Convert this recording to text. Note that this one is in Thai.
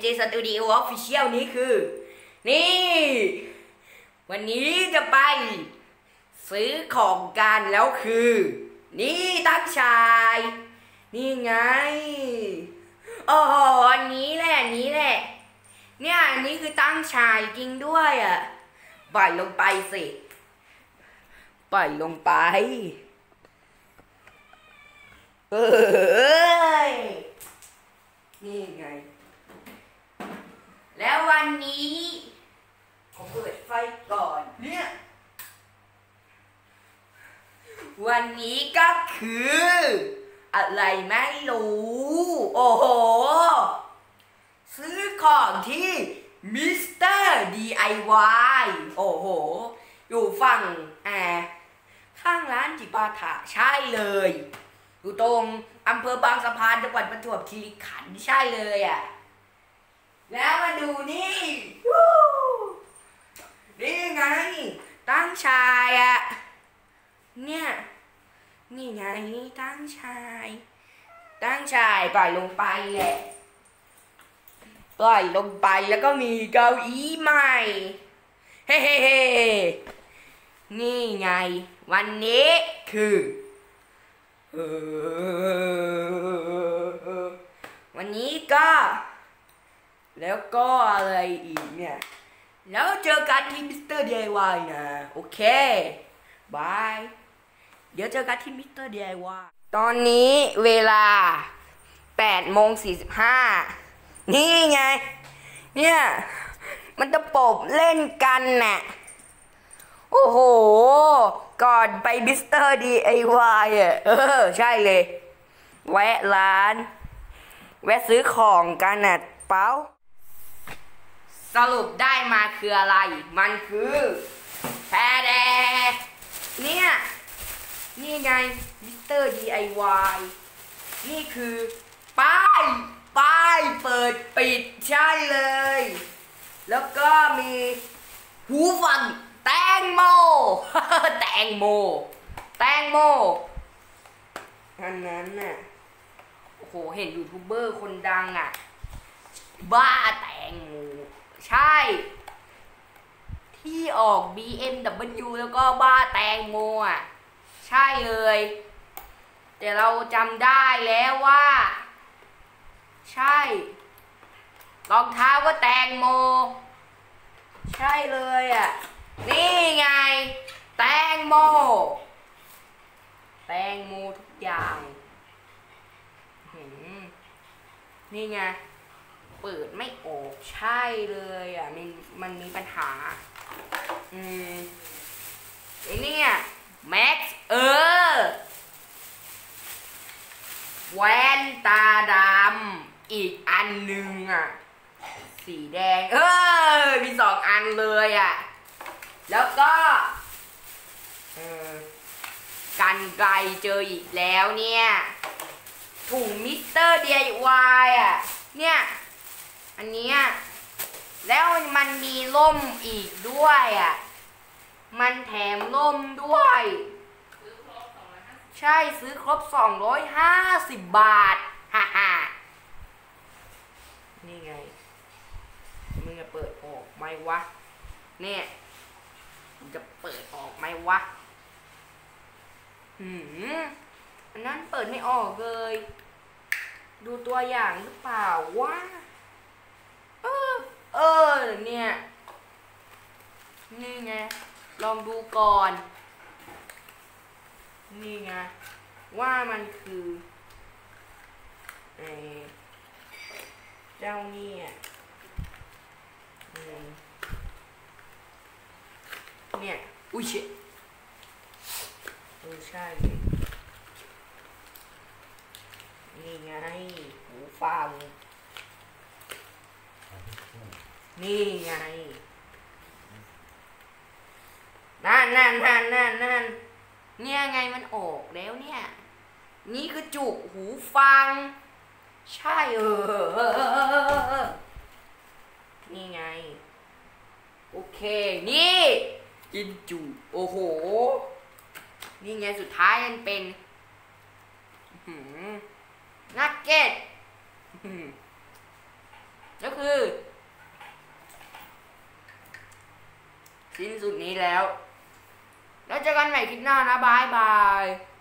Studio Official นี้คือนี่วันนี้จะไปซื้อของกันแล้วคือนี่ตั้งชายนี่ไงโอ้โหอันนี้แหละเนี่ยอันนี้คือตั้งชายจริงด้วยอ่ะปล่อยลงไปสิปล่อยลงไปนี่ไงแล้ววันนี้ผมเปิดไฟก่อนเนี่ยวันนี้ก็คืออะไรไม่รู้โอ้โหซื้อของที่มิสเตอร์ DIY โอ้โหอยู่ฝั่งข้างร้านจิปาถะใช่เลยอยู่ตรงอำเภอบางสะพานจังหวัดประจวบคีรีขันธ์ใช่เลยอ่ะแล้วมาดูนี่นี่ไงตั้งชายอ่ะเนี่ยนี่ไงตั้งชายปล่อยลงไปแหละปล่อยลงไปแล้วก็มีเก้าอี้ใหม่เฮ้นี่ไงวันนี้คือวันนี้ก็แล้วก็อะไรอีกเนี่ยแล้วเจอกันที่มิสเตอร์ DIY นะโอเคบายเดี๋ยวเจอกันที่มิสเตอร์ DIY ตอนนี้เวลา 8:45 นี่ไงเนี่ยมันจะปบเล่นกันน่ะโอ้โหก่อนไปมิสเตอร์ DIY อ่ะใช่เลยแวะร้านแวะซื้อของกันน่ะเป้าสรุปได้มาคืออะไรมันคือแพรเนี่ยนี่ไงมิสเตอร์ DIY นี่คือป้ายเปิดปิดใช่เลยแล้วก็มีหูฟังแตงโมอันนั้นน่ะโอ้โหเห็นยูทูบเบอร์คนดังอ่ะบ้าแตงโมใช่ที่ออก BMW แล้วก็บ้าแตงโมอ่ะใช่เลยแต่เราจำได้แล้วว่าใช่รองเท้าก็แตงโมใช่เลยอ่ะนี่ไงแตงโมทุกอย่างนี่ไงเปิดไม่ออกใช่เลยอ่ะมันมีปัญหาไอ้นี่แม็กซ์แว่นตาดำอีกอันหนึ่งอ่ะสีแดงมี2 อันเลยอ่ะแล้วก็กรรไกรเจออีกแล้วเนี่ยถุงมิสเตอร์ DIY อ่ะเนี่ยอันนี้แล้วมันมีร่มอีกด้วยอ่ะมันแถมร่มด้วยใช่ซื้อครบ250 บาทฮ่านี่ไงมึงจะเปิดออกไหมวะเนี่ยมึงจะเปิดออกไหมวะอันนั้นเปิดไม่ออกเลยดูตัวอย่างหรือเปล่าวะเนี่ยนี่ไงลองดูก่อนนี่ไงว่ามันคือเจ้าเนี่ยอุ้ยเชี่ยใช่นี่ไงหูฟังนี่ไงนั่นเนี่ยไงมันออกแล้วเนี่ยนี่คือจุกหูฟังใช่นี่ไงโอเคนี่กินจุโอ้โหนี่ไงสุดท้ายมันเป็นนักเก็ตก็คือสิ้นสุดนี้แล้วเจอกันใหม่คลิปหน้านะบายบาย